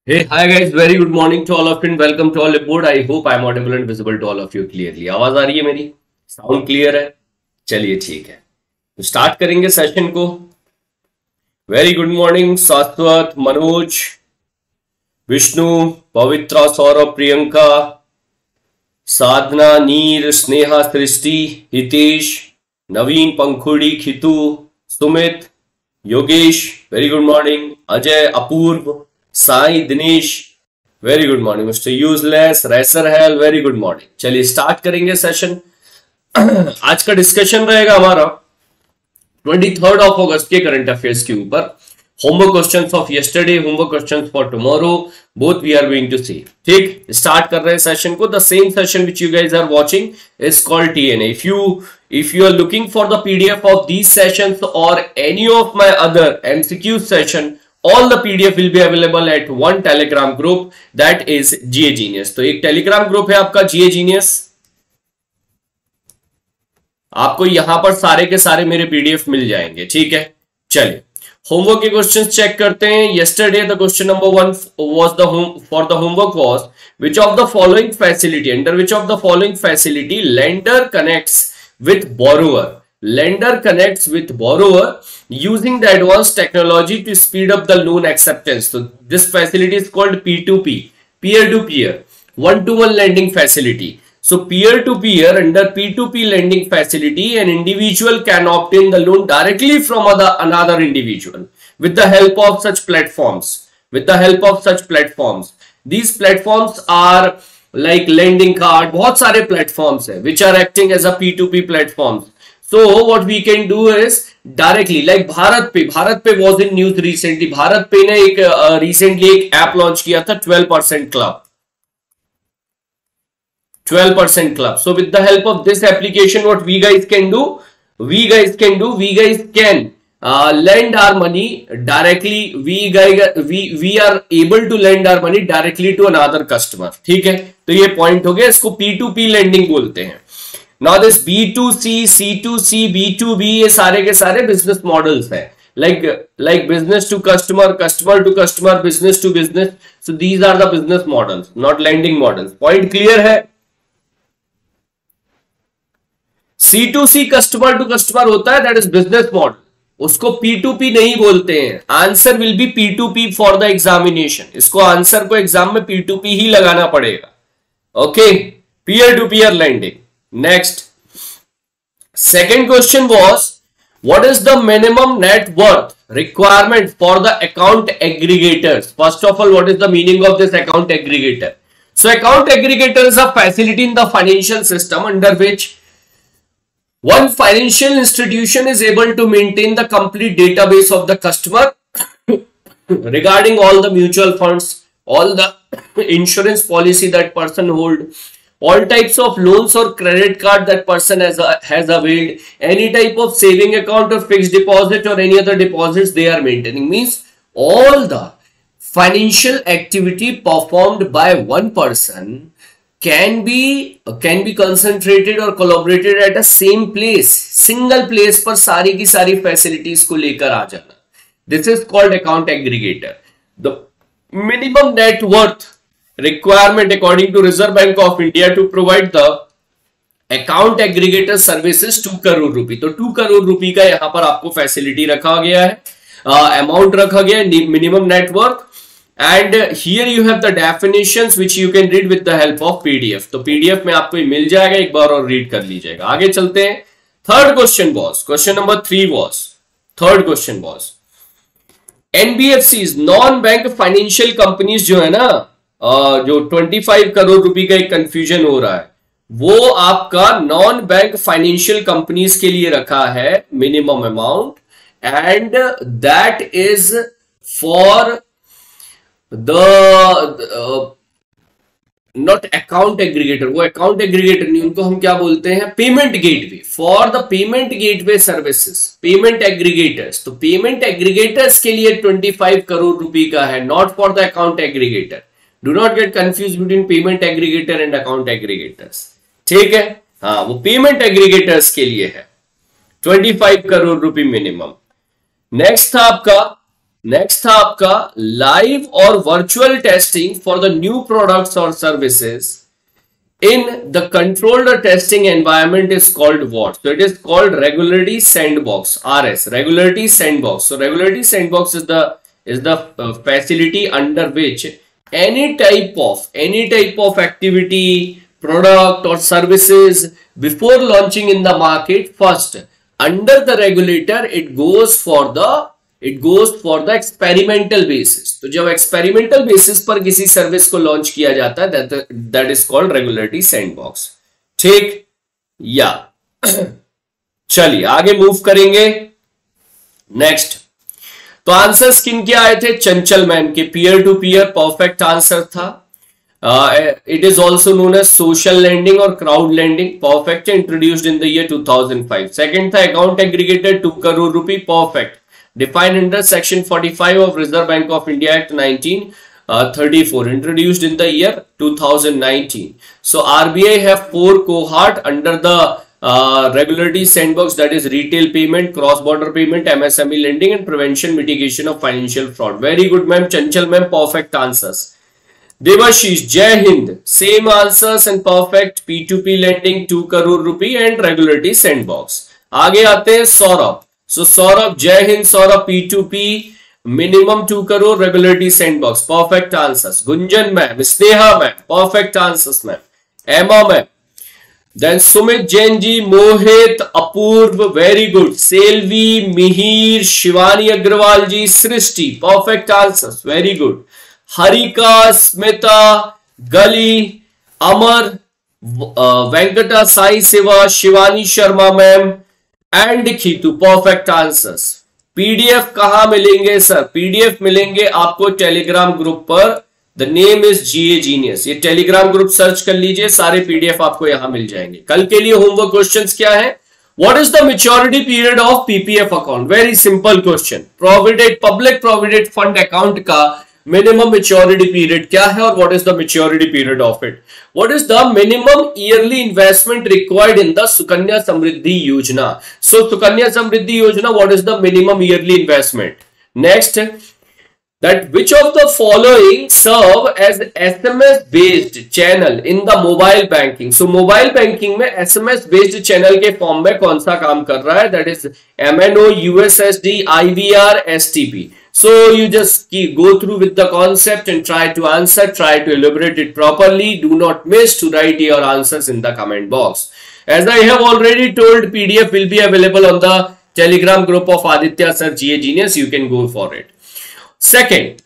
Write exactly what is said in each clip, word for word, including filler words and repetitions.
Hey, hi guys, very good morning to all of you and welcome to all aboard. I hope I am audible and visible to all of you clearly. आवाज आ रही है मेरी? Sound clear है? चलिए ठीक है, तो start करेंगे सेशन को. वेरी गुड मॉर्निंग शाश्वत, मनोज, विष्णु, पवित्रा, Saurabh, Priyanka, Sadhana, Neer, Sneha, Srishti, Hitesh, Naveen, Pankhuri, Khitu, Sumit, Yogesh, very good morning, Ajay, Apurva, Sai, Dinesh, very good morning, mister useless, racer hell, very good morning. चलिए स्टार्ट करेंगे सेशन. आज का डिस्कशन रहेगा हमारा ट्वेंटी थर्ड ऑफ अगस्त के करंट अफेयर्स के ऊपर. Homework questions of yesterday, homework questions for tomorrow, both we are going to see. ठीक, स्टार्ट कर रहे हैं सेशन को. The same session which you guys are watching is called TNA. If you if you are looking for the P D F of these sessions or any of my other M C Q session, all the P D F will be available at one Telegram group, that is G A Genius. तो एक Telegram group है आपका G A Genius. आपको यहां पर सारे के सारे मेरे P D F मिल जाएंगे. ठीक है, चलिए होमवर्क के क्वेश्चंस चेक करते हैं. yesterday the question number one was the home for the homework was which of the following facility under which of the following facility lender connects with borrower lender connects with borrower using the advanced technology to speed up the loan acceptance. So this facility is called P two P, peer to peer, one to one lending facility. So peer to peer, under P two P lending facility, an individual can obtain the loan directly from other, another individual with the help of such platforms with the help of such platforms. These platforms are like lending card, बहुत सारे platforms है which are acting as a P two P platforms. So what we can do is directly like Bharat पे भारत पे was in news recently. Bharat पे ने एक uh, recently एक app launch किया था twelve percent club twelve percent club. So with the help of this application, what we guys can do we guys can do we guys can Uh, lend our money directly. We guys we we are able to lend our money directly to another customer. ठीक है, तो ये point हो गया. इसको P two P lending बोलते हैं. Now this B two C, C two C, B two B ये सारे के सारे बिजनेस मॉडल्स हैं. Like like business to customer, customer to customer, business to business. So these are the business models, not lending models. Point clear है? C two C customer to customer होता है, that is business model. उसको P two P नहीं बोलते हैं. Answer will be P two P for the examination. इसको answer को exam में P two P ही लगाना पड़ेगा. Okay, peer to peer lending. Next, second question was what is the minimum net worth requirement for the account aggregators. First of all, what is the meaning of this account aggregator? So account aggregator is a facility in the financial system under which one financial institution is able to maintain the complete database of the customer regarding all the mutual funds, all the insurance policy that person hold, all types of loans or credit card that person has, has availed, any type of saving account or fixed deposit or any other deposits they are maintaining. Means all the financial activity performed by one person can be can be concentrated or collaborated at a same place, single place पर सारी की सारी facilities को लेकर आ जाना. This is called account aggregator. The minimum net worth requirement according to Reserve Bank of India to provide the account aggregator services two crore रुपए. तो two crore रुपए का यहाँ पर आपको facility रखा गया है, अमाउंट uh, रखा गया है, minimum net worth. And here you have the definitions which you can read with the help of P D F. तो P D F में आपको मिल जाएगा, एक बार और रीड कर लीजिएगा. आगे चलते हैं. Third question was question number three was third question was N B F Cs, non bank financial companies जो है ना, जो पच्चीस करोड़ रुपए का एक कंफ्यूजन हो रहा है, वो आपका नॉन बैंक फाइनेंशियल कंपनीज के लिए रखा है minimum amount, and that is for the uh, not account aggregator. वो account aggregator नहीं, उनको हम क्या बोलते हैं? Payment gateway. For the payment gateway services, payment aggregators. तो पेमेंट एग्रीगेटर्स के लिए पच्चीस करोड़ रुपए का है, not for the account aggregator. Do not get confuse between payment aggregator and account aggregators. ठीक है, हाँ, वो पेमेंट एग्रीगेटर्स के लिए है. पच्चीस करोड़ रुपए मिनिमम. नेक्स्ट था आपका नेक्स्ट था आपका लाइव और virtual testing for the new products और services in the controlled testing environment is called what? So it is called regularity sandbox, R S, regularity sandbox. So regularity sandbox is the is the uh, facility under which any type of any type of activity, product or services before launching in the market, first under the regulator it goes for the it goes for the experimental basis. तो जब experimental basis पर किसी service को launch किया जाता है that is called regulatory sandbox. ठीक या चलिए आगे मूव करेंगे। नेक्स्ट तो आंसर्स किन के आए थे? चंचल मैम के peer to peer perfect answer था। It is also known as social lending और crowd lending, perfect, introduced in the year two thousand five. Second था account aggregator two crore rupee, perfect, defined under section forty-five of Reserve Bank of India Act nineteen thirty-four, introduced in the year two thousand nineteen. So R B I have four cohort under the uh, regulatory sandbox, that is retail payment, cross border payment, M S M E lending and prevention mitigation of financial fraud. Very good ma'am, Chanchal ma'am, perfect answers. Devashish, Jai Hind, same answers and perfect, P two P lending two crore rupee and regulatory sandbox. आगे आते हैं Saurabh. So Saurabh, Jai Hind Saurabh, P two P, minimum two crore, regulatory sandbox, perfect answers. Gunjan ma'am, Sneha ma'am, perfect answers ma'am. Emma ma'am. Then Sumit Jain ji, Mohit, Apurv, very good. Selvi, Mihir, Shivani Agrawal ji, Srishti, perfect answers, very good. Harika, Smita, Gali, Amar, uh, Venkata Sai Siva, Shivani Sharma ma'am and Khitu, perfect answers. PDF कहां मिलेंगे sir? PDF मिलेंगे आपको Telegram group पर, the name is GA genius. ये Telegram group search कर लीजिए, सारे PDF आपको यहां मिल जाएंगे। कल के लिए होमवर्क क्वेश्चंस क्या है? What is the maturity period of PPF account? Very simple question. Provident public provident fund account का मिनिमम मैच्योरिटी पीरियड क्या है और what is the maturity period of it? What is the minimum yearly investment required in the Sukanya Samriddhi Yojana? So Sukanya Samriddhi Yojana, what is the minimum yearly investment? Next, that which of the following serve as S M S based channel in the mobile banking? So mobile banking में S M S based channel के form में कौन सा काम कर रहा है? That is M N O, U S S D, I V R, S T P. So you just keep, go through with the concept and try to answer, try to elaborate it properly. Do not miss to write your answers in the comment box. As I have already told, P D F will be available on the Telegram group of Aditya Sir G A Genius. You can go for it. Second,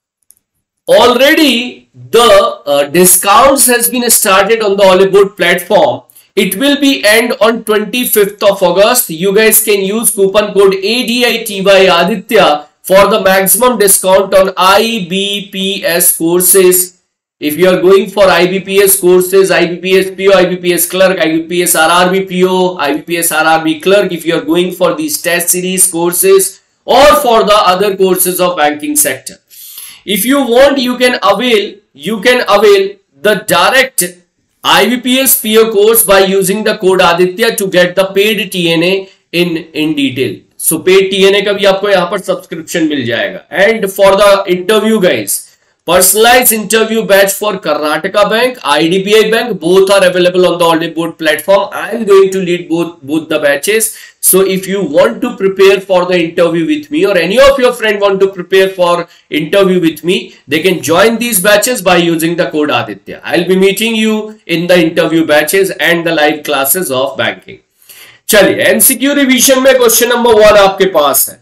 already the uh, discounts has been started on the Hollywood platform. It will be end on twenty-fifth of August. You guys can use coupon code A D I T Y Aditya for the maximum discount on I B P S courses. If you are going for I B P S courses, I B P S P O, I B P S clerk, I B P S R R B P O, I B P S R R B clerk, if you are going for these test series courses or for the other courses of banking sector, if you want, you can avail, you can avail the direct I B P S P O course by using the code Aditya to get the paid T N A in in detail. So paid T N A का भी आपको यहाँ पर subscription मिल जाएगा. And for the interview guys, personalized interview batch for Karnataka Bank, I D B I Bank, both are available on the Hollywood platform. I am going to lead both both the batches. So if you want to prepare for the interview with me, or any of your friend want to prepare for interview with me, they can join these batches by using the code Aditya. I'll be meeting you in the interview batches and the live classes of banking. चलिए MCQ revision में question number one आपके पास है।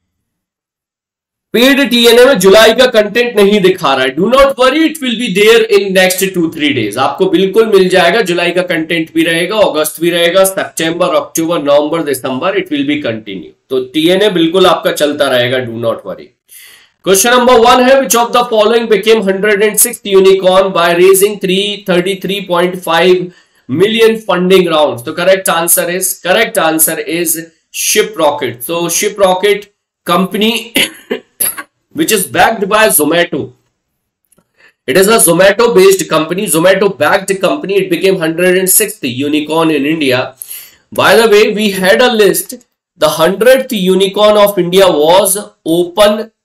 Paid TNA में जुलाई का content नहीं दिखा रहा है। Do not worry, it will be there in next two three days. आपको बिल्कुल मिल जाएगा, जुलाई का कंटेंट भी रहेगा, अगस्त भी रहेगा, सितंबर, अक्टूबर, नवंबर, दिसंबर, इट विल बी कंटिन्यू। तो टीएनए बिल्कुल आपका चलता रहेगा, do not worry. Question number one है, which of the following became hundred and sixth unicorn by raising three thirty three point five million funding rounds? The correct answer is correct answer is Shiprocket. So Shiprocket company which is backed by Zomato. It is a Zomato based company, Zomato backed company. It became one hundred sixth unicorn in India. By the way, we had a list. The one hundredth unicorn of India was Open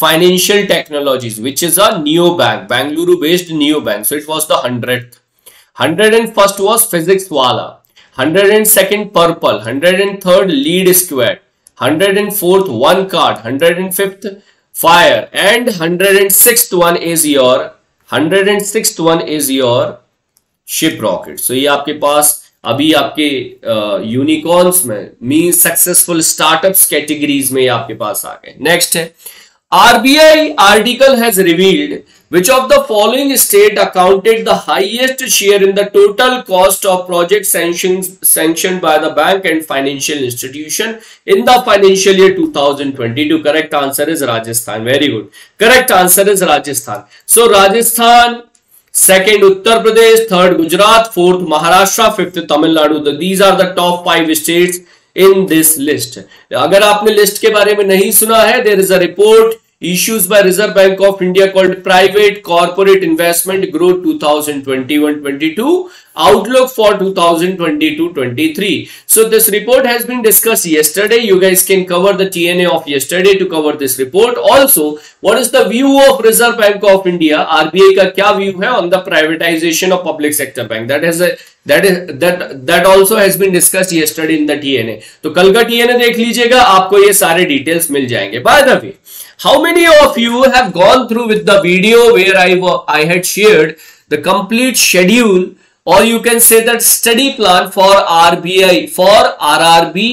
Financial Technologies, which is a neobank, Bangalore based neobank. So it was the hundredth. one hundred first was Physics Wala, one hundred second Purple, one hundred third Lead Squared, one hundred fourth One Card, one hundred fifth Fire, and one hundred sixth one is your one hundred sixth one is your Ship Rocket. So ये आपके पास अभी आपके unicorns में mean successful startups categories में आपके पास आ गए. Next है R B I article has revealed which of the following state accounted the highest share in the total cost of project sanctions sanctioned by the bank and financial institution in the financial year two thousand twenty-two. Correct answer is Rajasthan. Very good. Correct answer is Rajasthan. So Rajasthan, second Uttar Pradesh, third Gujarat, fourth Maharashtra, fifth Tamil Nadu. These are the top five states in this list. अगर आपने list के बारे में नहीं सुना है, there is a report issues by Reserve Bank of India called Private Corporate Investment Growth twenty twenty-one twenty-two Outlook for twenty twenty-two twenty-three. So this report has been discussed yesterday. You guys can cover the T N A of yesterday to cover this report. Also, what is the view of Reserve Bank of India? R B I का क्या view है on the privatization of public sector bank? That is a that is that that also has been discussed yesterday in the T N A. तो कल का T N A देख लीजिएगा, आपको ये सारे details मिल जाएंगे. By the way, how many of you have gone through with the video where I I had shared the complete schedule, or you can say that study plan for R B I for R R B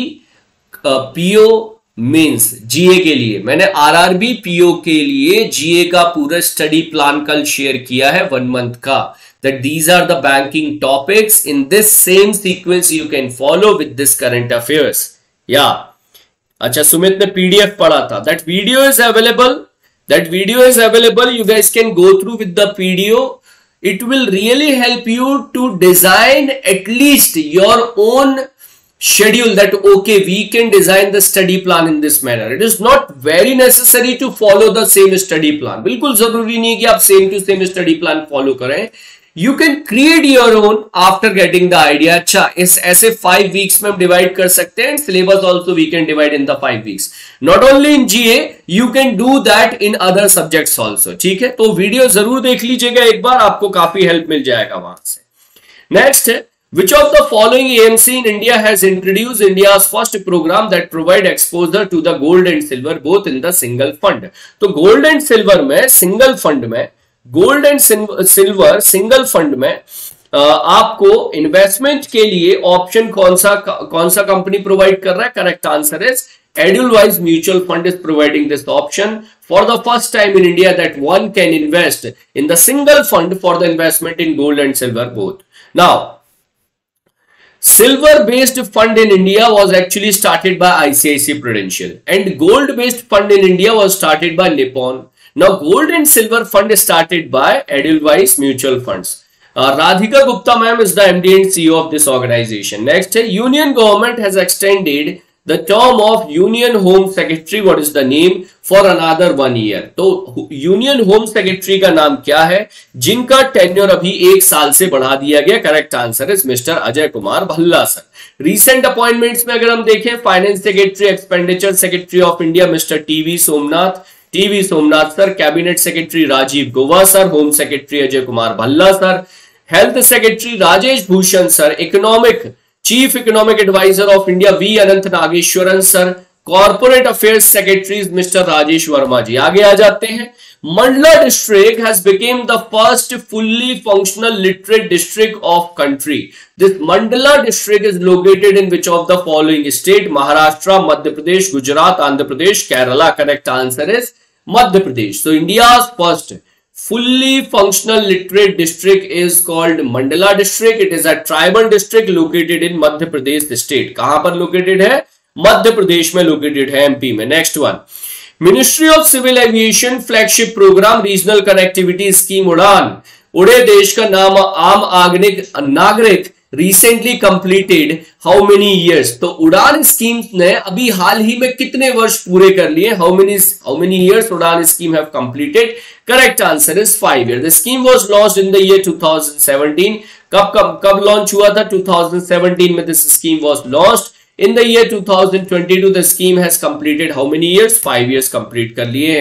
uh, P O means G A के लिए. मैंने R R B P O के लिए G A का पूरा study plan कल share किया है वन मंथ का. That these are the banking topics in this same sequence you can follow with this current affairs. Yeah. अच्छा, सुमित ने पीडीएफ पढ़ा था. That video is available. That video is available. You guys can go through with the P D O. It will really help you to design at least your own schedule. That okay, we can design the study plan in this manner. It is not very necessary to follow the same study plan. बिल्कुल जरूरी नहीं है कि आप same to same study plan follow करें. You can create your own after getting the idea. अच्छा, इस ऐसे five weeks में हम divide कर सकते हैं. Syllabus also we can divide in the five weeks. Not only in G A, you can do that in other subjects also. ठीक है, तो वीडियो जरूर देख लीजिएगा एक बार, आपको काफी हेल्प मिल जाएगा वहां से. नेक्स्ट है, which of the following A M C in India has introduced India's first program that provide exposure to the gold and silver both in the single fund? तो gold and silver में, single fund में, gold and silver single fund में आपको investment के लिए option कौन सा कौन सा कंपनी प्रोवाइड कर रहा है? Correct answer is Edelweiss Mutual Fund is providing this option for the first time in India that one can invest in the single fund for the investment in gold and silver both. Now, silver based fund in India was actually started by I C I C I Prudential, and gold based fund in India was started by Nippon. Now, gold and silver fund is started by Edelweiss Mutual Funds. Uh, Radhika Gupta ma'am is the M D and C E O of this organization. Next, Union government has extended the term of Union Home Secretary. What is the name? For another one year. तो Union Home Secretary का नाम क्या है जिनका tenure अभी एक साल से बढ़ा दिया गया? Correct answer is mister Ajay Kumar Bhalla sir. Recent appointments में अगर हम देखें, finance secretary, expenditure secretary of India mister TV Somnath TV Somnath sir, cabinet secretary Rajiv Gauba sir, home secretary Ajay Kumar Bhalla sir, health secretary Rajesh Bhushan sir, economic chief economic adviser of India V Anantha Nageswaran sir, corporate affairs secretary mister Rajesh Verma ji. आगे आ जाते हैं. Mandla district has become the first fully functional literate district of country. This Mandla district is located in which of the following state? Maharashtra, Madhya Pradesh, Gujarat, Andhra Pradesh, Kerala. Correct answer is Madhya Pradesh. So India's first fully functional literate district is called Mandla district. It is a tribal district located in Madhya Pradesh state. कहां पर located है? मध्य प्रदेश में located है, MP में. Next one. Ministry of civil aviation flagship programme regional connectivity scheme Udan. उड़े देश का नाम आम आगनिक नागरिक recently completed how many years. तो उड़ान स्कीम ने अभी हाल ही में कितने वर्ष पूरे कर लिए? How many how many years Udan scheme have completed? Correct answer is five year. The scheme was launched in the year two thousand seventeen. कब कब कब लॉन्च हुआ था? टू थाउजेंड सेवनटीन में this scheme was launched. In the year two thousand twenty-two, the scheme has completed how many years? Five years complete कर लिए हैं.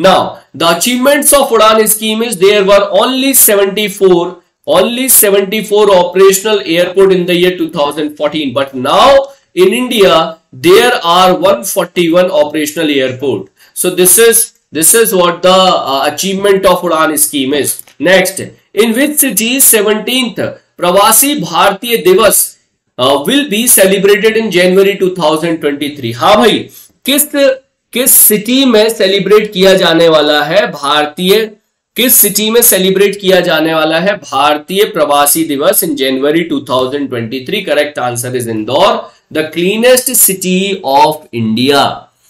Now the achievements of Udan scheme is there were only seventy-four only seventy-four operational airport in the year two thousand fourteen, but now in India there are one hundred forty-one operational airport. So this is this is what the uh, achievement of Udan scheme is. Next, in which city seventeenth Pravasi Bharatiya Divas uh, will be celebrated in January two thousand twenty-three? हाँ भाई, किस किस city में celebrate किया जाने वाला है भारतीय किस सिटी में सेलिब्रेट किया जाने वाला है Bharatiya Pravasi Divas in January two thousand twenty three? Correct answer is Indore, the cleanest city of India.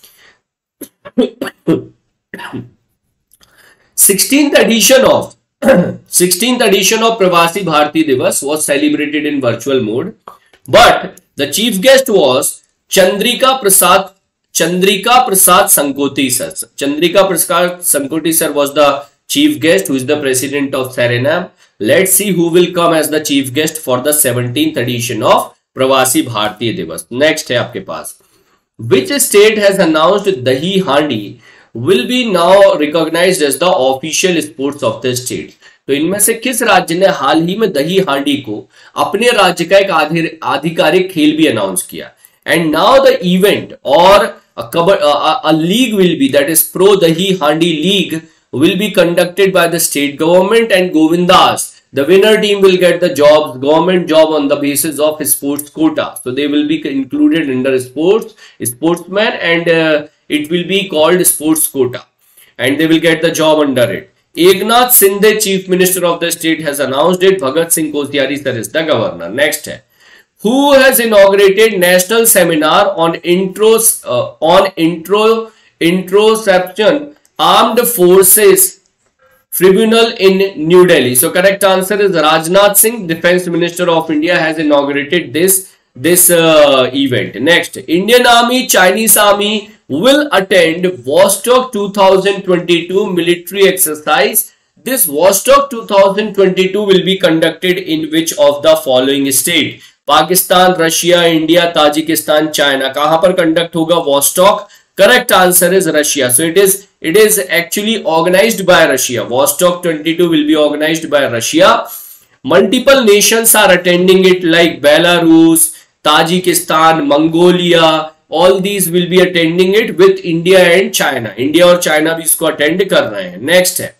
sixteenth edition of sixteenth edition of Pravasi Bharati Divas was celebrated in virtual mode, but the chief guest was Chandrika Prasad Chandrika Prasad Sankoti sir. Chandrika Prasad Sankoti sir was the chief guest, who is the president of Suriname. Let's see who will come as the chief guest for the seventeenth edition of Pravasi Bharatiya Divas. Next है आपके पास, which state has announced Dahi Handi will be now recognized as the official sports of the state? तो इनमें से किस राज्य ने हाल ही में दही हांडी को अपने राज्य का एक आधिकारिक खेल भी अनाउंस किया? And now the event or a, a, a league will be, that is Pro Dahi Handi League, will be conducted by the state government and Govindas. The winner team will get the jobs, government job on the basis of sports quota. So they will be included under sports, sportsman, and uh, it will be called sports quota. And they will get the job under it. Eknath Shinde, Chief Minister of the state, has announced it. Bhagat Singh Koshyari sir is the governor. Next hai, who has inaugurated national seminar on intros uh, on intro introception armed forces tribunal in New Delhi? So correct answer is Rajnath Singh, Defense Minister of India, has inaugurated this this uh, event. Next, Indian Army, Chinese Army will attend Vostok two thousand twenty-two military exercise. This Vostok two thousand twenty-two will be conducted in which of the following state? Pakistan, Russia, India, Tajikistan, China. कहां पर conduct होगा Vostok? Correct answer is Russia. So it is it is actually organized by Russia. Vostok twenty-two will be organized by Russia. Multiple nations are attending it, like Belarus, Tajikistan, Mongolia. All these will be attending it with India and China. India और China भी इसको attend कर रहे हैं. Next है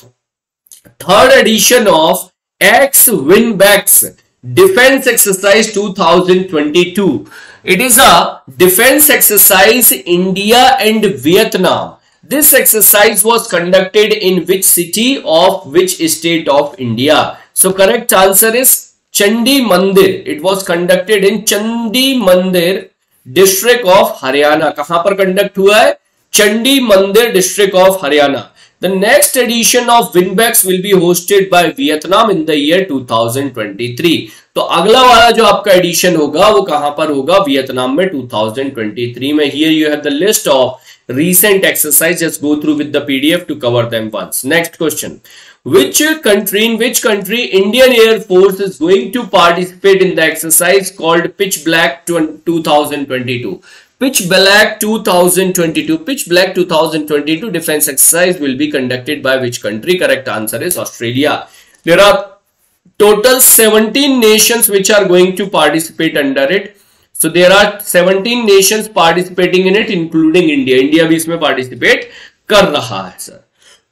third edition of Ex-Winbacks Defense Exercise two thousand twenty-two. It is a defense exercise India and Vietnam. This exercise was conducted in which city of which state of India? So correct answer is Chandi Mandir. It was conducted in Chandi Mandir district of Haryana. कहां पर conduct हुआ है? Chandi Mandir district of Haryana. The next edition of Winbacks will be hosted by Vietnam in the year two thousand twenty-three. तो अगला वाला जो आपका addition होगा वो कहां पर होगा? वियतनाम में two thousand twenty-three में. Here you have the list of recent exercises. Just go through with the P D F to cover them once. Next question. Which country, in which country Indian Air Force is going to participate in the exercise called Pitch Black two thousand twenty-two? Pitch Black two thousand twenty-two. Pitch Black two thousand twenty-two defense exercise will be conducted by which country? Correct answer is Australia. There are total seventeen nations which are going to participate under it. So there are seventeen nations participating in it, including India. India भी इसमें participate कर रहा है sir.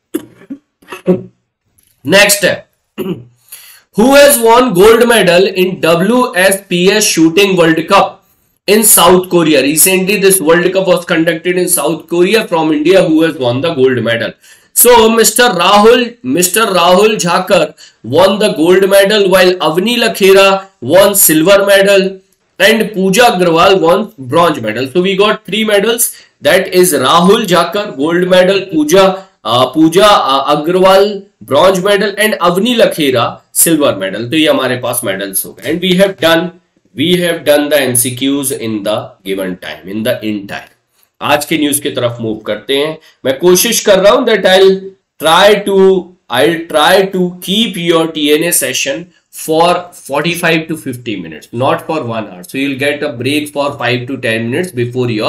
Next है, who has won gold medal in W S P S Shooting World Cup in South Korea? Recently this World Cup was conducted in South Korea. From India, who has won the gold medal? So Mister Rahul, Mister Rahul Jhakar won the gold medal, while Avni Lakhera won silver medal and Pooja Agrawal won bronze medal. So we got three medals. That is Rahul Jhakar gold medal, Pooja uh, Pooja uh, Agrawal bronze medal and Avni Lakhera silver medal. तो ये हमारे पास medals हो गए. And we have done we have done the M C Qs in the given time, in the in time. आज के news की तरफ move करते हैं. मैं कोशिश कर रहा हूं that I'll try to I'll try to keep your T N A session for forty-five to fifty minutes, not for one hour. So you'll get a break for five to ten minutes before your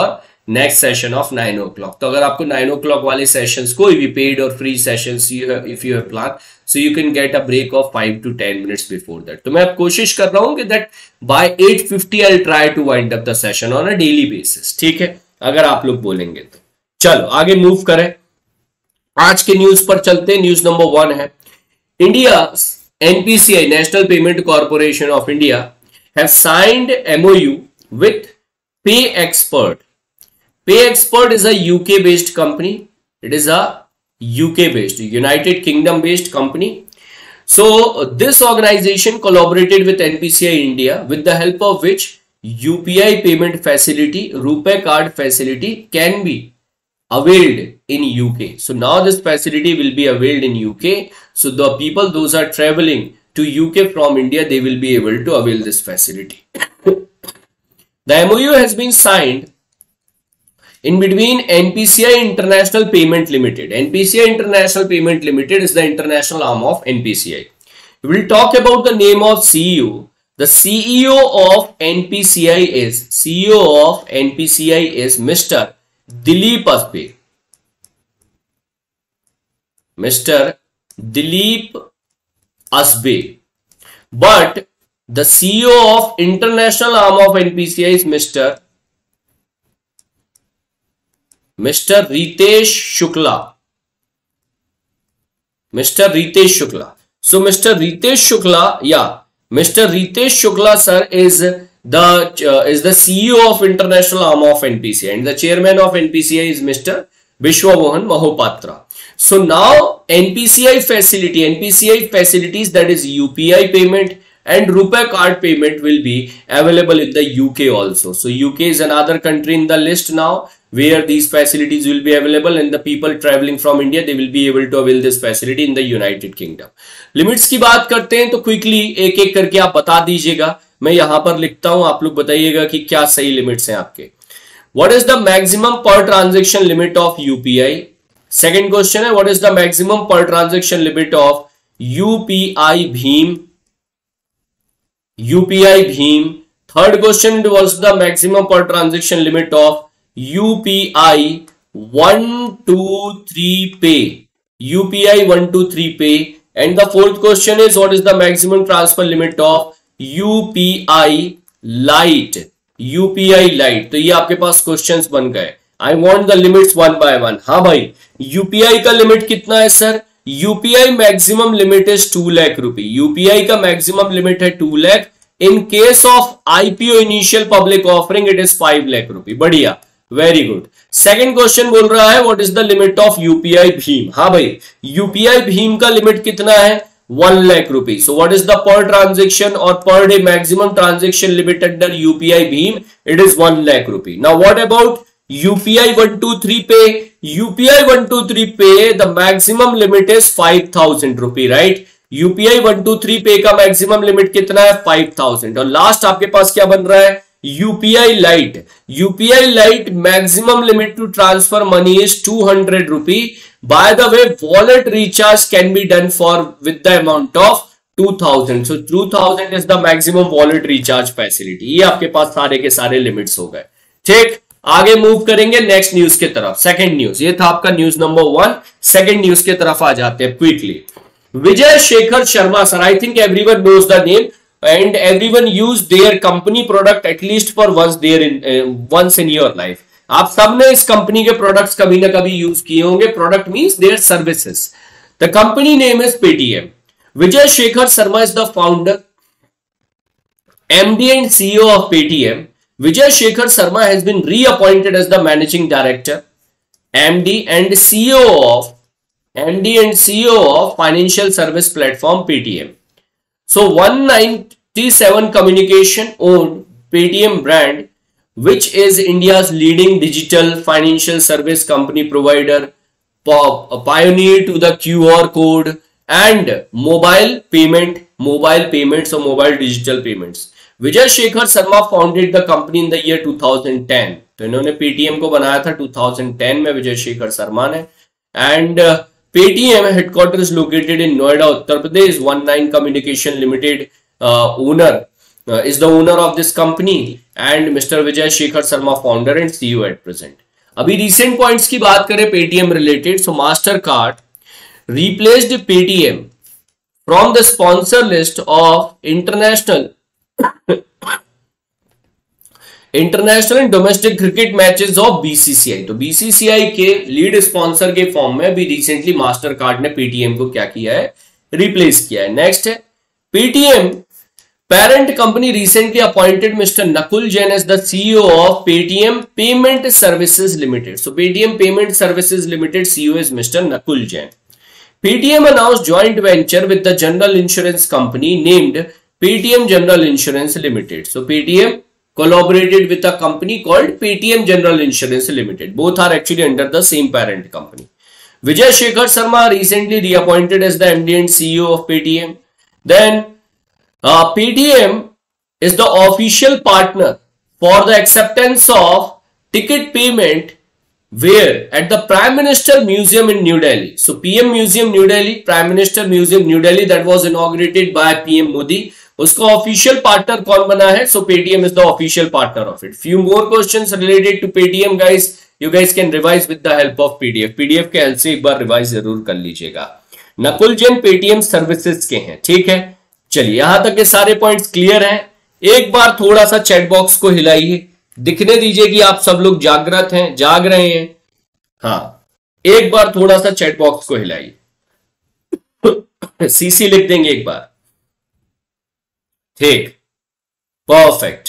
next session of nine o'clock. तो अगर आपको nine o'clock वाले sessions कोई भी paid और free sessions if you have plan, so you can get a break of five to ten minutes before that. तो मैं अब कोशिश कर रहा हूं कि that by eight fifty I try to wind up the session on a daily basis, ठीक है, अगर आप लोग बोलेंगे तो। चलो आगे मूव करें, आज के न्यूज पर चलते हैं। न्यूज नंबर वन है, India NPCI national payment corporation of India have signed MOU with pay expert. Pay expert is a UK based company, it is a UK based, United Kingdom based company. So this organization collaborated with N P C I India with the help of which U P I payment facility, RuPay card facility can be availed in U K. So now this facility will be availed in U K. So the people those are traveling to U K from India, they will be able to avail this facility. The M O U has been signed in between N P C I International Payment Limited. N P C I International Payment Limited is the international arm of N P C I. We will talk about the name of C E O. The C E O of N P C I is C E O of N P C I is Mister Dileep Asbe. Mister Dileep Asbe. But the C E O of international arm of N P C I is Mister Mister Ritesh Shukla. Mister Ritesh Shukla. So Mister Ritesh Shukla, yeah, Mister Ritesh Shukla sir is the uh, is the C E O of international arm of N P C I, and the chairman of N P C I is Mister Vishwa Mohan Mahopatra. So now N P C I facility, N P C I facilities, that is U P I payment and RuPay card payment will be available in the U K also. So U K is another country in the list now where these facilities will be available, and the people traveling from India, they will be able to avail this facility in the United Kingdom. Limits की बात करते हैं तो quickly एक एक करके आप बता दीजिएगा, मैं यहां पर लिखता हूं, आप लोग बताइएगा कि क्या सही लिमिट्स हैं आपके. What is the maximum per transaction limit of U P I? Second question है, what is the maximum per transaction limit of U P I Bheem? U P I Bheem. Third question, what is the maximum per transaction limit of U P I one two three pay? U P I one two three pay. And the fourth question is, what is the maximum transfer limit of U P I Lite? U P I Lite. तो ये आपके पास questions बन गए. I want the limits one by one. हाँ भाई, U P I का limit कितना है sir? U P I maximum limit is two lakh रुपए. U P I का मैक्सिमम लिमिट है two lakh. In case of I P O initial public offering it is five lakh रुपए. बढ़िया, वेरी गुड. सेकंड क्वेश्चन बोल रहा है, what is the limit of UPI भीम? हाँ भाई, यूपीआई भीम का लिमिट कितना है? वन लाख रुपए. So what is the per transaction और per day maximum transaction limit under UPI भीम? इट इज वन लाख रुपए. Now what about UPI one two three pay? UPI one two three pay the maximum limit is five thousand रुपए, right? UPI one two three pay का maximum limit कितना है? Five thousand. और last आपके पास क्या बन रहा है? U P I Lite. U P I Lite maximum limit to transfer money is two hundred rupee. By the way, wallet recharge can be done for with the amount of two thousand. So two thousand is the maximum wallet recharge facility. ये आपके पास सारे के सारे limits हो गए. ठीक, आगे move करेंगे नेक्स्ट न्यूज के तरफ. सेकंड न्यूज, ये था आपका news number one. Second news के तरफ आ जाते हैं quickly. Vijay Shekhar Sharma sir, I think everyone knows the name and everyone use their company product at least for once there in uh, once in your life. आप सबने इस कंपनी के products कभी ना कभी यूज किए होंगे. Product means their services. The company name is Paytm. Vijay Shekhar Sharma is the founder, M D and C E O of Paytm. Vijay Shekhar Sharma has been reappointed as the managing director, M D and C E O of M D and C E O of financial service platform Paytm. So one ninety-seven Communication owned Paytm brand, which is India's leading digital financial service company provider, pioneer to the Q R code and mobile payment, mobile payments or mobile digital payments. Vijay Shekhar Sharma founded the company in the year two thousand ten. तो इन्होंने Paytm को बनाया था two thousand ten में विजय शेखर शर्मा ने. And uh, Paytm headquarters located in Noida, Uttar Pradesh. One nine Communication Limited uh, owner uh, is the owner of this company and Mister Vijay Shekhar Sharma founder and C E O at present. अभी recent points की बात करें Paytm related, so Mastercard replaced Paytm from the sponsor list of international international and domestic cricket matches of BCCI. तो BCCI के lead sponsor के form में अभी recently Mastercard ने पेटीएम को क्या किया है, रिप्लेस किया है। नेक्स्ट है Paytm parent company recently appointed mister Nakul Jain as the CEO of Paytm payment services limited. So Paytm payment services limited CEO is mister Nakul Jain. Paytm announced joint venture with the general insurance company named Paytm General Insurance Limited. So Paytm collaborated with a company called Paytm General Insurance Limited. Both are actually under the same parent company. Vijay Shekhar Sharma recently reappointed as the M D and C E O of Paytm. Then uh, Paytm is the official partner for the acceptance of ticket payment where at the Prime Minister Museum in New Delhi. So P M Museum New Delhi, Prime Minister Museum New Delhi, that was inaugurated by P M Modi. उसका official partner कौन बना है? So Paytm is the official partner of it. Few more questions related to Paytm guys. You guys can revise with the help of P D F. P D F के help से एक बार revise जरूर कर लीजिएगा। Nakul Jain Paytm services के हैं, ठीक है। चलिए यहां तक के सारे पॉइंट्स क्लियर हैं। एक बार थोड़ा सा चैट बॉक्स को हिलाइए, दिखने दीजिए कि आप सब लोग जागृत हैं, जाग रहे हैं। हाँ, एक बार थोड़ा सा चैट बॉक्स को हिलाइए। सीसी लिख देंगे एक बार, ठीक, perfect,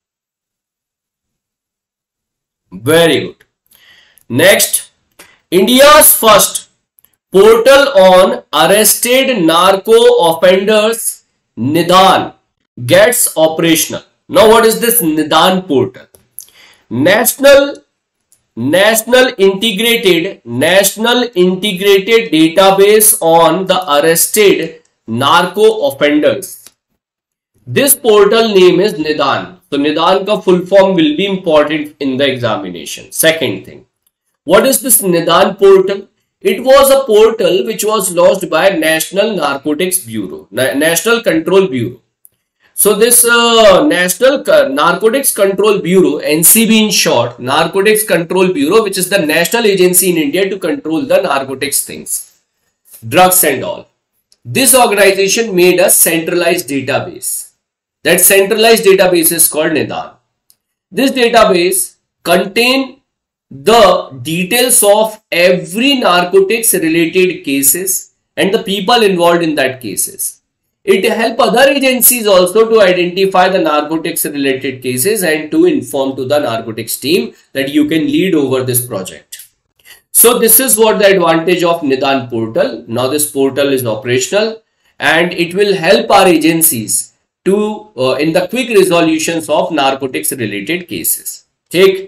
very good. Next, India's first portal on arrested narco offenders Nidaan gets operational. Now what is this Nidaan portal? National National Integrated National Integrated Database on the Arrested Narco Offenders. This portal name is Nidan. So Nidan ka full form will be important in the examination. Second thing, what is this Nidan portal? It was a portal which was launched by National Narcotics Bureau, National Control Bureau. So this uh, National Narcotics Control Bureau, N C B in short, Narcotics Control Bureau, which is the national agency in India to control the narcotics things, drugs and all. This organization made a centralized database. That centralized database is called Nidan. This database contains the details of every narcotics related cases and the people involved in that cases. It helps other agencies also to identify the narcotics related cases and to inform to the narcotics team that you can lead over this project. So this is what the advantage of Nidan portal. Now this portal is operational and it will help our agencies to uh, in the quick resolutions of narcotics related cases. ठीक,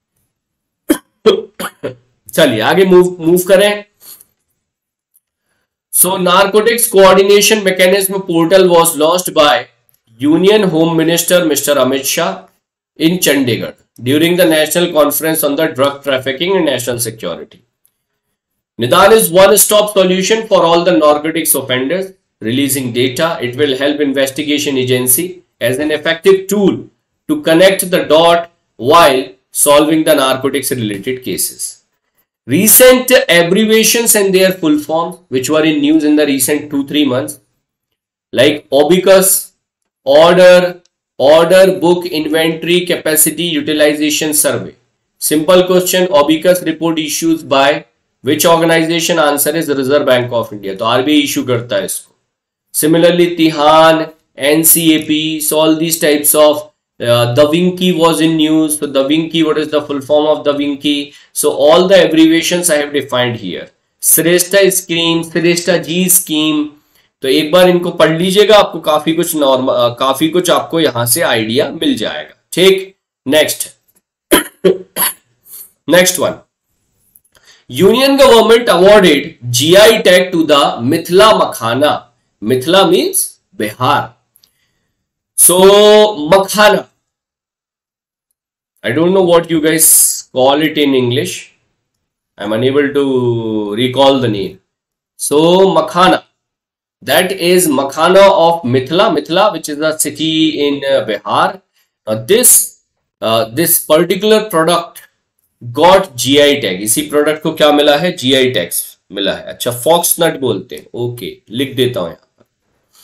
चलिए आगे move move करें। So narcotics coordination mechanism portal was launched by Union Home Minister Mister Amit Shah in Chandigarh during the National Conference on the Drug Trafficking and National Security. Nidan is one-stop solution for all the narcotics offenders, releasing data. It will help investigation agency as an effective tool to connect the dot while solving the narcotics related cases. Recent abbreviations and their full forms which were in news in the recent two three months, like OBICUS, order order book inventory capacity utilization survey. Simple question, OBICUS report issues by which organization? Answer is Reserve Bank of India. तो RBI issue करता है इसको. Similarly तिहान, N C A P, so all these types of Uh, the Winky was in news. So the Winky, what is the full form of the Winky? So all the abbreviations I have defined here. Shreshta scheme, Shreshta ji scheme, तो एक बार इनको पढ़ लीजिएगा, आपको काफी कुछ normal काफी कुछ आपको यहां से आइडिया मिल जाएगा। ठीक, next next one, union government awarded GI tag to the Mithila makhana. Mithila means Bihar. So makhana, I don't know what you guys call it in English. I'm unable to recall the name. So makhana, That is Makhana of Mithila, Mithila, which is a city in uh, Bihar. Now this uh, this particular product got G I tag. इसी product को क्या मिला है? G I tags मिला है. अच्छा, fox नट बोलते हैं. ओके, लिख देता हूं यहां पर,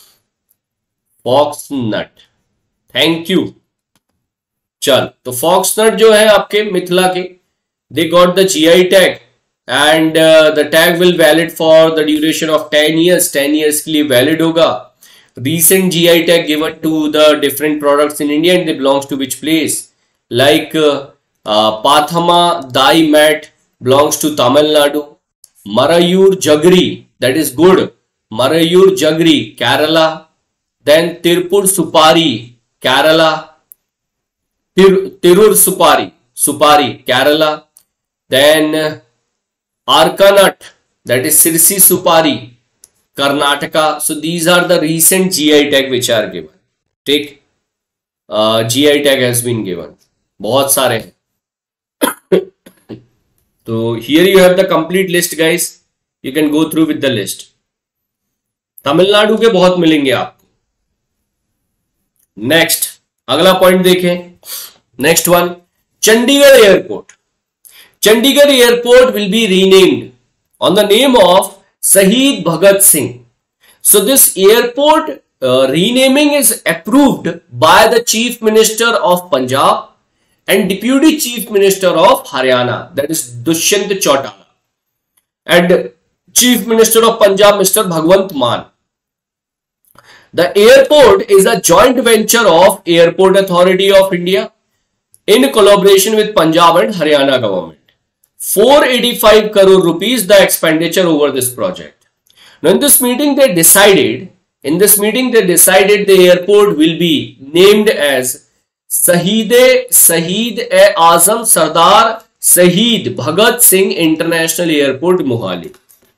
फॉक्स नट. Thank you. चल, तो फॉक्स नट जो है आपके मिथिला के, they got the G I tag and uh, the tag will valid for the duration of ten years. ten years के लिए valid होगा. Recent G I tag given to the different products in India and they belongs to which place? Like uh, uh, Pathama Dye Mat belongs to Tamil Nadu. Marayur Jagri, that is good. Marayur Jagri, Kerala. Then Tirupur Supari, Kerala. Tir Tirur Supari, Supari, Kerala. Then uh, Arkanut, that is Sirsi Supari, Karnataka. So these are the recent G I tag which are given. Take uh, G I tag has been given. बहुत सारे हैं. So here you have the complete list, guys. You can go through with the list. Tamil Nadu के बहुत मिलेंगे आपको. Next, अगला point देखें. Next one, Chandigarh airport. Chandigarh airport will be renamed on the name of Shaheed Bhagat Singh. So this airport uh, renaming is approved by the Chief Minister of Punjab and Deputy Chief Minister of Haryana, that is Dushyant Chautala, and Chief Minister of Punjab, Mister Bhagwant Mann. The airport is a joint venture of Airport Authority of India in collaboration with Punjab and Haryana government. four hundred eighty-five crore rupees the expenditure over this project. Now in this meeting they decided, in this meeting they decided the airport will be named as Shaheed Shaheed e Azam Sardar Shaheed Bhagat Singh International Airport, Mohali.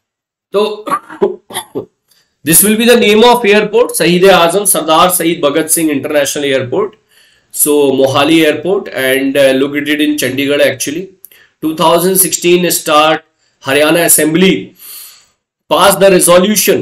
So this will be the name of airport, Shaheed e Azam Sardar Shaheed Bhagat Singh International Airport. So Mohali Airport, and uh, located in Chandigarh actually. twenty sixteen start, Haryana Assembly passed the resolution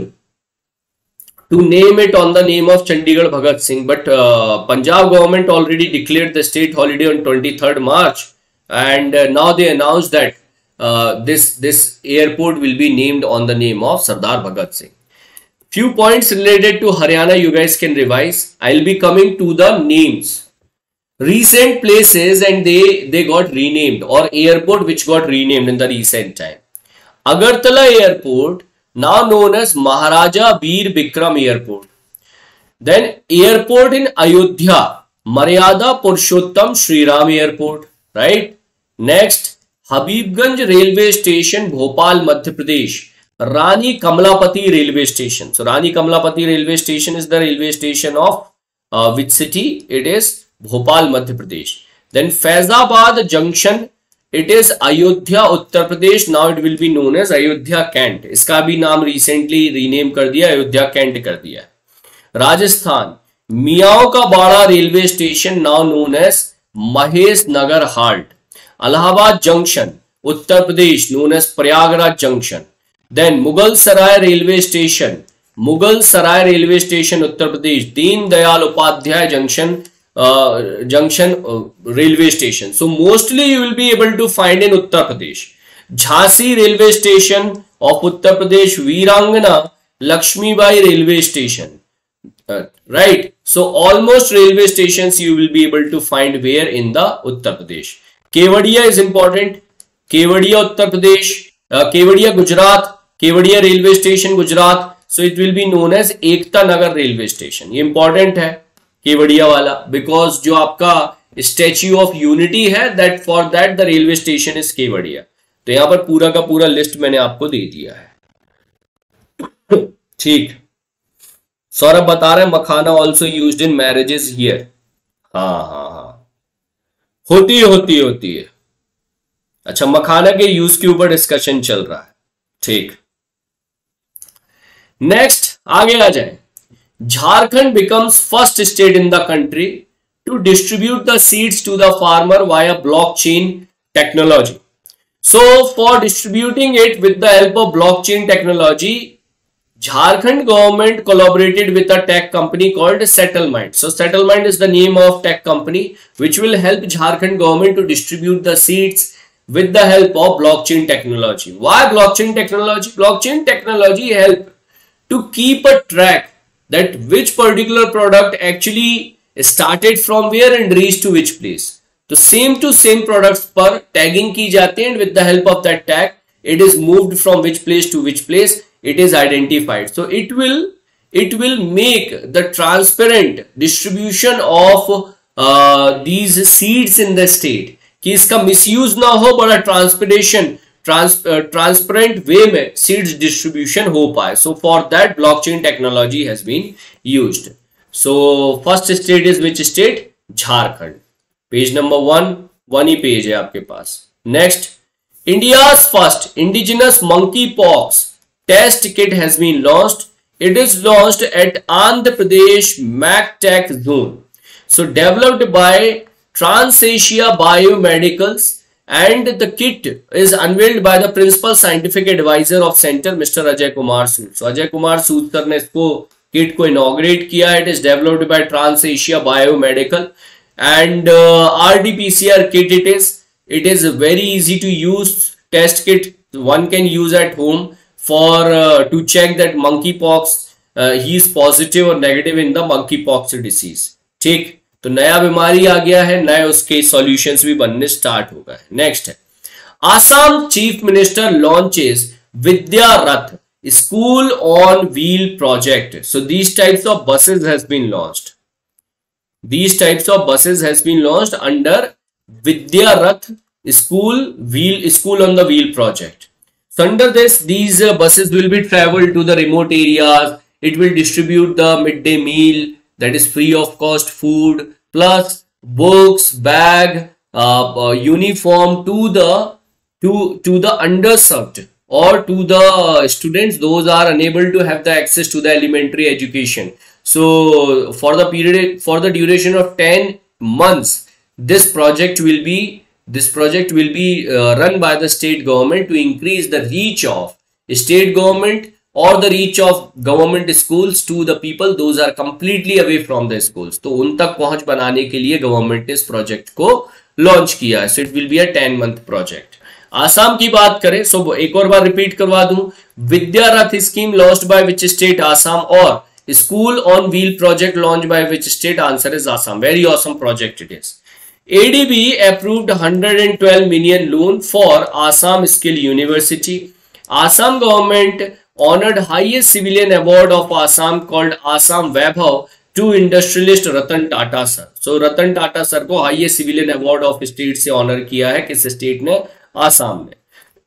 to name it on the name of Chandigarh Bhagat Singh, but uh, Punjab government already declared the state holiday on twenty-third March, and uh, now they announced that uh, this this airport will be named on the name of Sardar Bhagat Singh. Few points related to Haryana you guys can revise. I'll be coming to the names. Recent places and they they got renamed, or airport which got renamed in the recent time. Agartala Airport, now known as Maharaja Veer Bikram Airport. Then airport in Ayodhya, Maryada Purushottam Shri Ram Airport, right? Next, Habibganj Railway Station, Bhopal, Madhya Pradesh. Rani Kamalapati Railway Station. So Rani Kamalapati Railway Station is the railway station of uh, which city? It is Bhopal, Madhya Pradesh. Then Faizabad Junction, it is Ayodhya, Uttar Pradesh. Now it will be known as Ayodhya Kent. इसका भी नाम recently rename कर दिया, Ayodhya Kent कर दिया. Rajasthan, Miao का बाड़ा railway station, now known as Mahesh Nagar Halt. Allahabad Junction, Uttar Pradesh, known as Prayagraj Junction. Then Mughal Sarai railway station, Mughal Sarai railway station, Uttar Pradesh. Deen Dayal Upadhyay Junction, Uh, junction uh, railway station. So mostly you will be able to find in Uttar Pradesh. Jhansi railway station of Uttar Pradesh, Veerangana Lakshmibai railway station. Uh, right. So almost railway stations you will be able to find where in the Uttar Pradesh. Kevadia is important. Kevadia Uttar Pradesh. Uh, Kevadia Gujarat. Kevadia railway station Gujarat. So it will be known as Ekta Nagar railway station. ये important है केवड़िया वाला, because जो आपका Statue of Unity है, that for that the railway station is Kevadia. तो यहां पर पूरा का पूरा लिस्ट मैंने आपको दे दिया है. ठीक. सौरभ बता रहे हैं makhana also used in marriages here. हाँ हाँ हाँ होती है होती है होती है. अच्छा, मखाना के यूज के ऊपर डिस्कशन चल रहा है. ठीक. नेक्स्ट आगे आ जाए. Jharkhand becomes first state in the country to distribute the seeds to the farmer via blockchain technology. So for distributing it with the help of blockchain technology, Jharkhand government collaborated with a tech company called Settlement. So Settlement is the name of tech company which will help Jharkhand government to distribute the seeds with the help of blockchain technology. Why blockchain technology? Blockchain technology help to keep a track that which particular product actually started from where and reached to which place. So same to same products पर tagging की जाती है and with the help of that tag it is moved from which place to which place it is identified. So it will it will make the transparent distribution of uh, these seeds in the state कि इसका misuse ना हो, बड़ा transpiration trans transparent वे में seeds distribution हो पाए. So for that blockchain technology has been used. So first state is which state? Jharkhand. Page number one, one ही page है आपके पास. Next, India's first indigenous monkey pox test kit has been launched. It is launched at Andhra Pradesh MacTech Zone. So developed by TransAsia Biomedicals, and the kit is unveiled by the principal scientific advisor of center, Mister Ajay Kumar Sood. So Ajay Kumar Sood sir ने इसको kit को inaugurate किया. It is developed by TransAsia Biomedical and uh, R D P C R kit. It is it is a very easy to use test kit. One can use at home for uh, to check that monkeypox uh, he is positive or negative in the monkeypox disease. ठीक, तो नया बीमारी आ गया है, नए उसके solutions भी बनने स्टार्ट हो गए. नेक्स्ट है, Assam chief minister launches Vidya Rath school on wheel project. So these types of buses has been launched. These types of buses has been launched under Vidya Rath school wheel school on the wheel project. So under this, these uh, buses will be traveled to the remote areas. It will distribute the midday meal, that is free of cost food, plus books, bag, uh, uh, uniform to the to to the underserved or to the students those are unable to have the access to the elementary education. So for the period for the duration of ten months, this project will be this project will be uh, run by the state government to increase the reach of state government or the reach of government schools to the people those are completely away from the schools. तो उन तक पहुंच बनाने के लिए government ने इस project को लॉन्च किया है. So it will be a ten month project. Assam की बात करें, सो so एक और बार रिपीट करवा दूं, Vidya Rath scheme launched by which state? Assam. और School on Wheel project launched by which state? Answer is Assam. Very awesome project it is. A D B approved one hundred twelve million loan for Assam Skill University. Assam government honored highest civilian award of Assam called Assam Vaibhav to industrialist Ratan Tata sir. So Ratan Tata sir को highest civilian award of state से honor किया है. किस state ने? आसाम ने.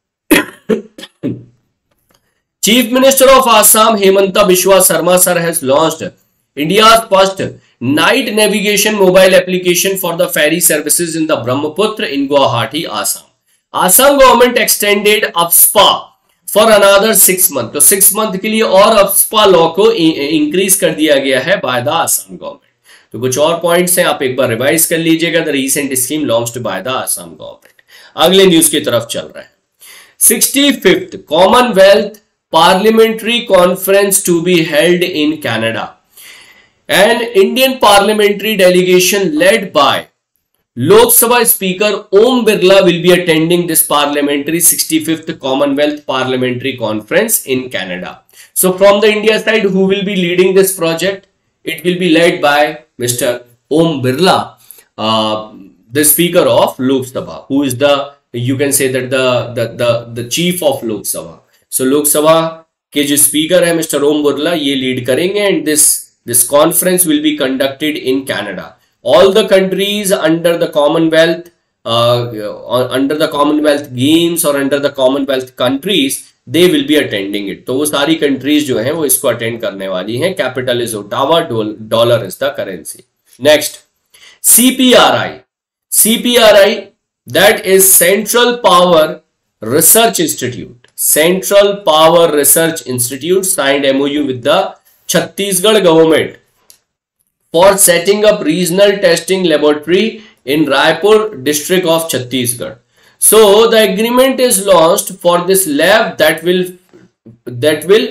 Chief Minister of Assam Hemanta Biswa Sarma sir has launched India's first night navigation mobile application for the ferry services in the Brahmaputra in Guwahati, Assam. Assam government extended A P S P A for another six months. तो six month के लिए और A P S P A law को increase कर दिया गया है by the Assam government. तो कुछ और points हैं, आप एक बार revise कर लीजिएगा. The recent scheme launched by the Assam government. अगले न्यूज की तरफ चल रहे हैं. sixty-fifth Commonwealth Parliamentary Conference to be held in Canada. An Indian parliamentary delegation led by Lok Sabha Speaker Om Birla will be attending this parliamentary sixty-fifth Commonwealth Parliamentary Conference in Canada. So from the India side, who will be leading this project? It will be led by Mister Om Birla, uh, the Speaker of Lok Sabha, who is the, you can say that the the the, the chief of Lok Sabha. So Lok Sabha के जो speaker है mister Om Birla ये lead करेंगे. And this this conference will be conducted in Canada. All the countries under the Commonwealth under the Commonwealth Games और under the Commonwealth countries they will be attending it. तो वो सारी countries जो हैं वो इसको अटेंड करने वाली हैं. Capital is Ottawa, dollar is the currency. Next, CPRI. CPRI that is Central Power Research Institute. Central Power Research Institute signed M O U with the Chhattisgarh government for setting up regional testing laboratory in Raipur district of Chhattisgarh. So the agreement is launched for this lab that will that will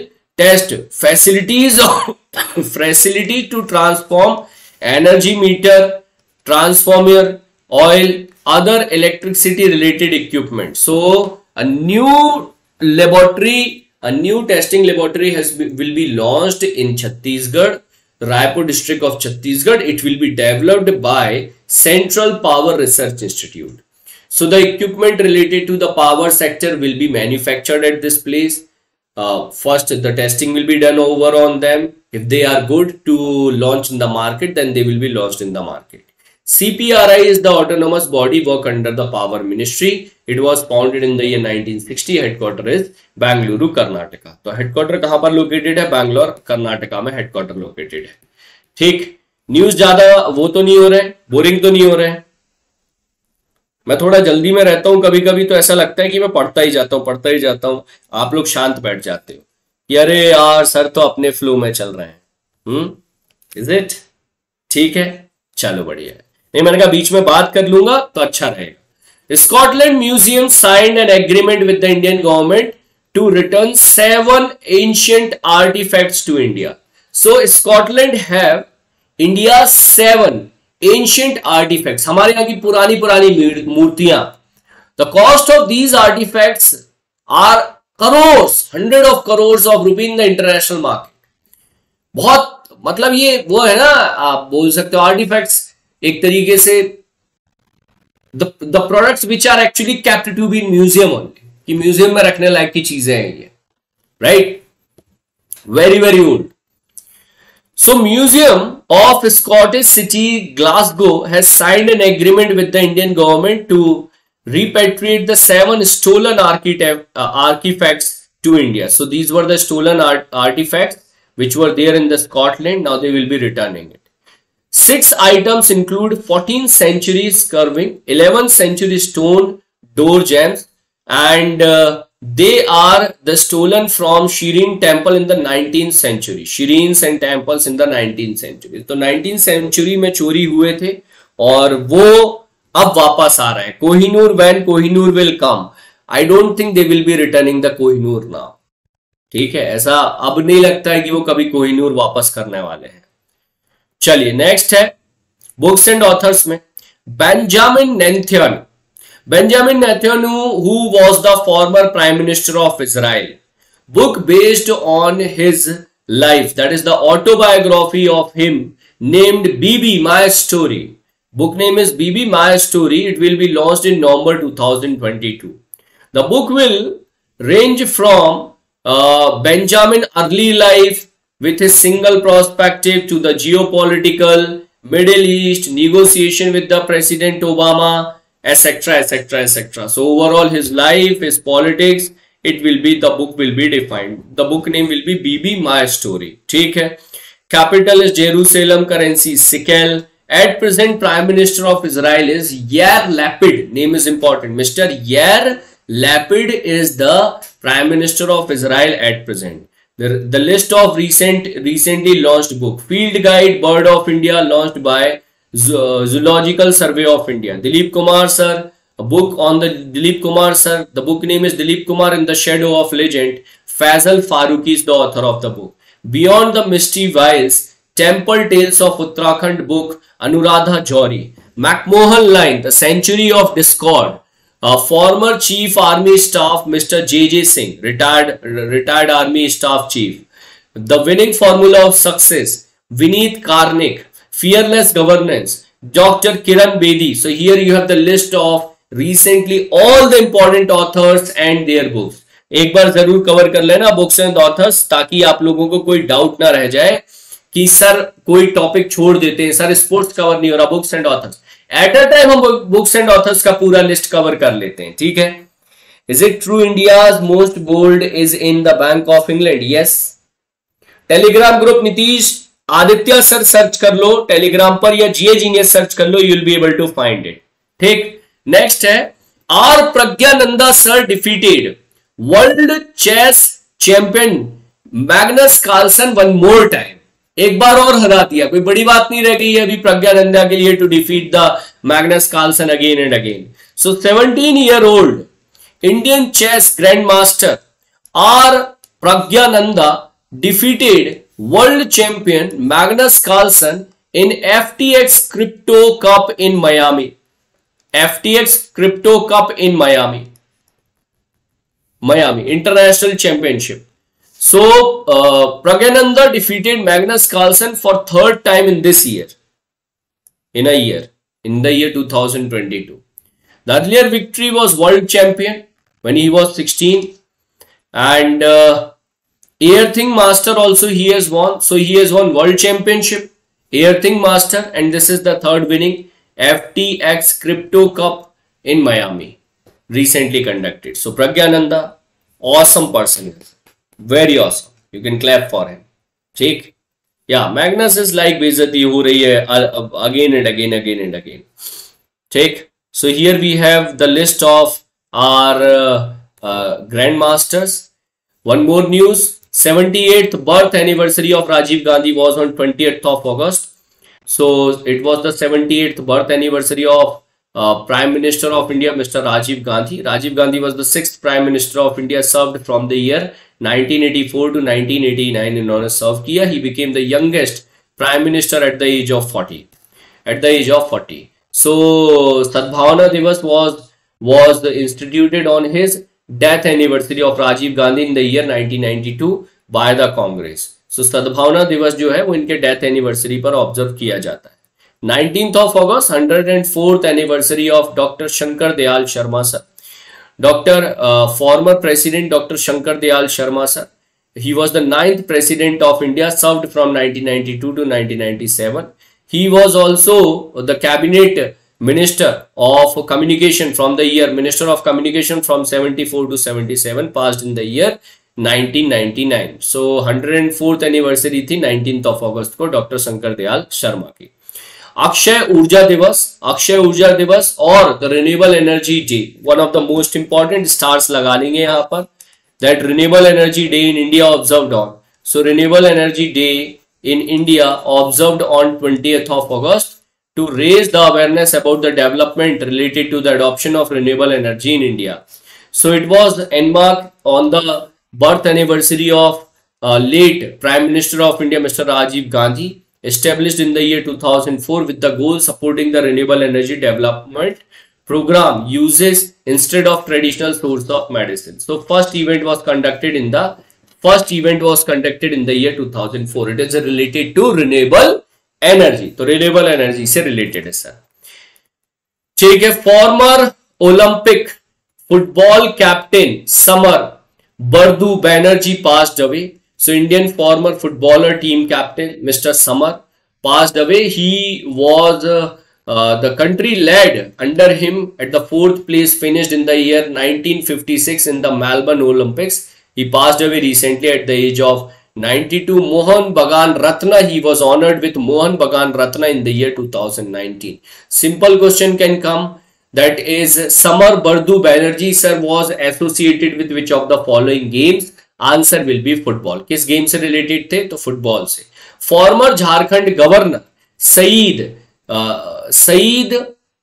test facilities facility to transform energy meter, transformer, oil, other electricity related equipment. So a new laboratory, a new testing laboratory has will be launched in Chhattisgarh, Raipur district of Chhattisgarh. It will be developed by Central Power Research Institute. So the equipment related to the power sector will be manufactured at this place. Uh, first, the testing will be done over on them. If they are good to launch in the market, then they will be launched in the market. C P R I is the autonomous body work under the Power Ministry. It was founded in the year nineteen sixty. Headquarter is Bangalore, Karnataka. तो headquarter कहाँ पर located है? Bangalore, Karnataka में headquarter located है. ठीक, news ज्यादा वो तो नहीं हो रहे, बोरिंग तो नहीं हो रहे. मैं थोड़ा जल्दी में रहता हूं, कभी कभी तो ऐसा लगता है कि मैं पढ़ता ही जाता हूं पढ़ता ही जाता हूं आप लोग शांत बैठ जाते हो कि अरे यार सर तो अपने फ्लो में चल रहे हैं. Hmm is it? ठीक है, चलो बढ़िया है. नहीं, मैंने कहा बीच में बात कर लूंगा तो अच्छा रहेगा. Scotland museum signed an agreement with the Indian government to return seven ancient artifacts to India. So Scotland have India seven ancient artifacts, हमारे यहाँ की पुरानी पुरानी मूर्तियां. The cost of these artifacts are crores, hundred of crores of rupee in the international market. बहुत मतलब ये वो है ना, आप बोल सकते हो आर्टिफैक्ट्स एक तरीके से the products which are actually kept to be in museum only, कि म्यूजियम में रखने लायक की चीजें हैं ये, right? Very very old. So Museum of Scottish City Glasgow has signed an agreement with the Indian government to repatriate the seven stolen architect, uh, artifacts to India. So these were the stolen art, artifacts which were there in the Scotland. Now they will be returning it. Six items include fourteenth century carving, eleventh century stone door jambs, and uh, they are the stolen from Shireen temple in the nineteenth century. Shireens and temples in the nineteenth century. तो nineteenth century में चोरी हुए थे और वो अब वापस आ रहे हैं. Kohinoor, when Kohinoor will come, I don't think they will be returning the Kohinoor now. ठीक है, ऐसा अब नहीं लगता है कि वो कभी कोहिनूर वापस करने वाले हैं. चलिए नेक्स्ट है बुक्स एंड ऑथर्स में Benjamin Netanyahu. Benjamin Netanyahu, who was the former Prime Minister of Israel, book based on his life, that is the autobiography of him, named Bibi My Story. Book name is Bibi My Story. It will be launched in November two thousand twenty-two. The book will range from uh, Benjamin early life with his single perspective to the geopolitical, Middle East, negotiation with the President Obama, etc, etc, etc. So overall his life, his politics, it will be, the book will be defined. The book name will be Bibi My Story. ठीक है. Capital is Jerusalem, currency shekel. At present Prime Minister of Israel is Yair Lapid. Name is important. Mister Yair Lapid is the Prime Minister of Israel at present. The, the list of recent recently launched book. Field Guide Bird of India launched by Zoological Survey of India. Dilip Kumar sir, a book on the Dilip Kumar sir. The book name is Dilip Kumar in the Shadow of Legend. Faisal Farooqi is the author of the book. Beyond the Misty Wilds, Temple Tales of Uttarakhand book, Anuradha Johri. McMahon Line, The Century of Discord. A former Chief Army Staff, Mister J J Singh, retired retired Army Staff Chief. The Winning Formula of Success, Vineet Karnik. Fearless Governance, Doctor Kiran Bedi. So here you have the list of recently all the important authors and their books. एक बार जरूर cover कर लेना books and authors, ताकि आप लोगों को कोई doubt ना रह जाए कि सर कोई टॉपिक छोड़ देते हैं, सर स्पोर्ट्स कवर नहीं हो रहा, books and authors. At a time हम बुक्स एंड ऑथर्स का पूरा लिस्ट कवर कर लेते हैं. ठीक है. Is it true India's most gold is in the Bank of England? Yes. Telegram group Nitish Aditya sir search कर लो टेलीग्राम पर, या जीए जीनियस सर्च कर लो, you will be able to find it. ठीक. नेक्स्ट है R Praggnanandhaa sir defeated world chess champion Magnus Carlsen one more time. एक बार और हरा दिया, कोई बड़ी बात नहीं रह गई है अभी प्रज्ञानंदा के लिए to defeat the Magnus Carlsen again and again. So seventeen year old Indian chess grand master R Praggnanandhaa defeated world champion Magnus Carlsen in F T X Crypto Cup in Miami. F T X Crypto Cup in Miami. Miami International Championship. So uh, Pragyananda defeated Magnus Carlsen for third time in this year. In a year. In the year two thousand twenty-two. The earlier victory was world champion when he was sixteen. And uh, Airthing Master also he has won. So he has won world championship, Airthing Master, and this is the third winning F T X Crypto Cup in Miami, recently conducted. So Pragyananda, awesome person, very awesome. You can clap for him. Take, yeah, Magnus is like बेइज्जती हो रही है again and again, again and again. Take. So here we have the list of our uh, uh, grandmasters. One more news. seventy-eighth birth anniversary of Rajiv Gandhi was on twentieth of August. So it was the seventy-eighth birth anniversary of uh, Prime Minister of India, Mister Rajiv Gandhi. Rajiv Gandhi was the sixth Prime Minister of India, served from the year nineteen eighty-four to nineteen eighty-nine. इन्होंने serve किया. He became the youngest Prime Minister at the age of forty. At the age of forty. So Sadbhavana Divas was was instituted on his death anniversary of Rajiv Gandhi in the year nineteen ninety-two by the Congress. So Sadbhavana Divas जो है वो इनके death anniversary पर observe किया जाता है. nineteenth of August, one hundred fourth anniversary of Doctor Shankar Dayal Sharma sir. Doctor uh, former President Doctor Shankar Dayal Sharma sir. He was the ninth President of India, served from nineteen ninety-two to nineteen ninety-seven. He was also the Cabinet Minister of Communication from the year, Minister of Communication from seventy-four to seventy-seven, passed in the year nineteen ninety-nine. So one hundred fourth anniversary थी nineteenth of August को doctor Shankar Dayal Sharma की. अक्षय ऊर्जा दिवस, अक्षय ऊर्जा दिवस और the renewable energy day, one of the most important stars लगा लेंगे यहाँ पर. That renewable energy day in India observed on. So renewable energy day in India observed on twentieth of August to raise the awareness about the development related to the adoption of renewable energy in India. So it was enmarked on the birth anniversary of uh, late Prime Minister of India, Mister Rajiv Gandhi, established in the year two thousand four with the goal supporting the renewable energy development program uses instead of traditional source of medicine. So first event was conducted in the First event was conducted in the year two thousand four. It is related to renewable energy. तो renewable energy से related है sir. ठीक है. Former Olympic football captain Samar Bardu Banerjee passed away. So Indian former footballer team captain Mister Samar passed away. He was uh, uh, the country led under him at the fourth place, finished in the year nineteen fifty-six in the Melbourne Olympics. He passed away recently at the age of ninety-two. Mohan Bagan Ratna, he was honored with Mohan Bagan Ratna in the year two thousand nineteen. Simple question can come, that is Samar Bardu Banerjee sir was associated with which of the following games? Answer will be football. किस game से related थे? तो football से. Former Jharkhand governor Saeed uh, Saeed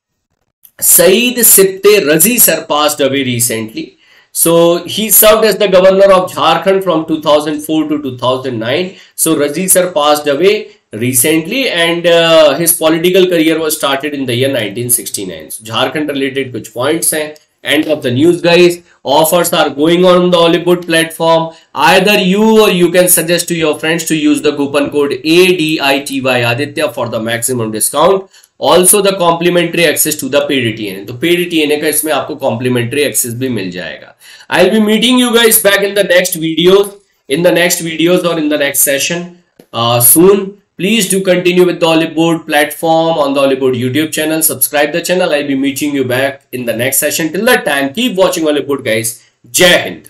Saeed Sipte Razi sir passed away recently. So he served as the governor of Jharkhand from two thousand four to two thousand nine. So Razi sir passed away recently, and uh, his political career was started in the year nineteen sixty-nine. So Jharkhand related कुछ points हैं. End of the news guys. Offers are going on the Hollywood platform. Either you or you can suggest to your friends to use the coupon code A D I T Y Aditya for the maximum discount. Also the complimentary access to the paid T N A. तो paid T N A का इसमें आपको complimentary access भी मिल जाएगा. I'll be meeting you guys back in the next videos, in the next videos or in the next session uh, soon. Please do continue with the Hollywood platform on the Hollywood YouTube channel. Subscribe the channel. I'll be meeting you back in the next session. Till that time, keep watching Hollywood guys. Jai Hind.